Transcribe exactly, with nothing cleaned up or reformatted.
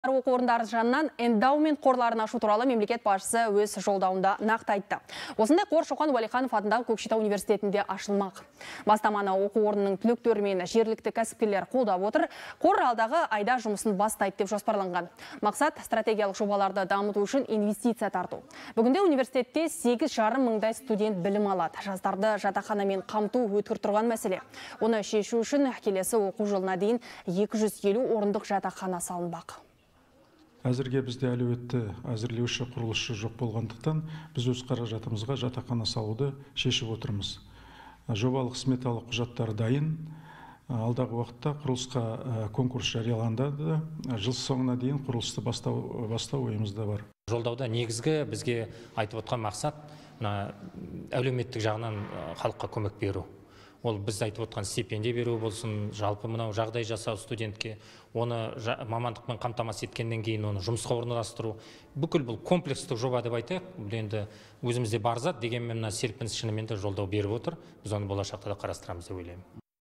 Оқу орындары жанынан эндаумент қорларын ашу туралы мемлекет басшысы өз жолдауында нақты айтты. Осындай қор Шоқан Уәлиханов атындағы Көкшетау университетінде ашылмақ. Бастаманы оқу орнының түлектері мен жергілікті кәсіпкерлер қолдап отыр. Қор алдағы айда жұмысын бастайды деп жоспарланған. Мақсат стратегиялық жобаларды дамыту үшін инвестиция тарту. Бүгінде университетте сегіз жарым мыңдай студент білім алады. Жастарды жатақханамен қамту өткір тұрған мәселе. Оны шешу үшін келесі оқу жылына дейін екі жүз елу орындық жатақхана салынбақ. Әзірге бізде әлеуетті әзірлеуші құрылысшы жоқ болғандықтан, біз өз қаражатымызға жатақхана салуды шешіп отырмыз. Жобалық сметалық құжаттар дайын. Алдағы уақытта құрылысқа конкурс жарияланды. Жыл соңына дейін құрылысты бастау, бастау ойымызда бар. Жолдауда негізгі бізге айтып отқан мақсат әлеуметтік жағынан халыққа көмек беру. Ол біз айтып отқан стипендия беру болсын, жалпы мынау жағдай жасау студентке, оны мамандықпен қамтамасыз еткеннен кейін оны жұмысқа орналастыру. Бүкіл бұл комплекстік жоба деп айтайық. Бұл енді өзімізде бар зат, дегенмен мына серпіліс шынымен де жолдау беріп отыр. Біз оны болашақта да қарастырамыз деп ойлаймын.